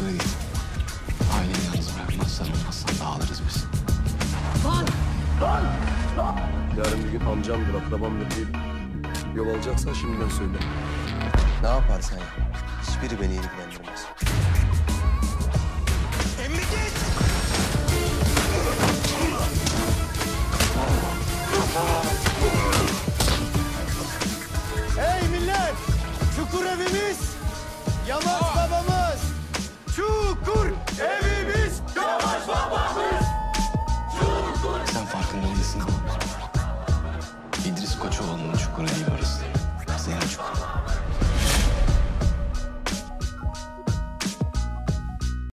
eve git. Aileni yalnız bırakmazsan olmazsan dağılırız biz. Yarın bir gün amcamdır, akrabamdır deyip yol alacaksan şimdiden söyle. Ne yaparsan yap. Hiçbiri beni ilgilendirmez. Hey millet! Çukur evimiz! Yaman